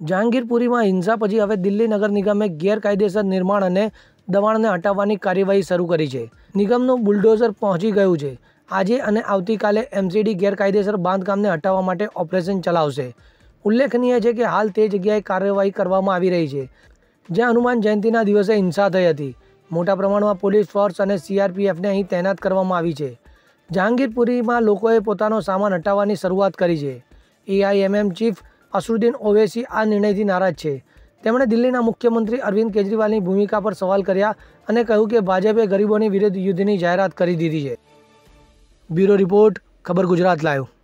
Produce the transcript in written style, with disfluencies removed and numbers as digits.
જહાંગીરપુરીમાં હિંસા પછી હવે દિલ્હી નગર નિગમે ગેરકાયદેસર નિર્માણ અને દબાણને હટાવવાની કાર્યવાહી શરૂ કરી છે। નિગમનું બુલડોઝર પહોંચી ગયું છે। આજે અને આવતીકાલે એમસીડી ગેરકાયદેસર બાંધકામને હટાવવા માટે ઓપરેશન ચલાવશે। ઉલ્લેખનીય છે કે હાલ તે જગ્યાએ કાર્યવાહી કરવામાં આવી રહી છે જ્યાં હનુમાન જયંતિના દિવસે હિંસા થઈ હતી। મોટા પ્રમાણમાં પોલીસ ફોર્સ અને સીઆરપીએફને અહીં તૈનાત કરવામાં આવી છે। જહાંગીરપુરીમાં લોકોએ પોતાનો સામાન હટાવવાની શરૂઆત કરી છે। એઆઈએમએમ ચીફ અસદુદ્દીન ઓવૈસી આ નિર્ણયથી નારાજ છે। તેમણે દિલ્હીના મુખ્યમંત્રી અરવિંદ કેજરીવાલની ભૂમિકા પર સવાલ કર્યા અને કહ્યું કે ભાજપે ગરીબોની વિરુદ્ધ યુદ્ધની જાહેરાત કરી દીધી છે। બ્યુરો રિપોર્ટ, ખબર ગુજરાત લાઈવ।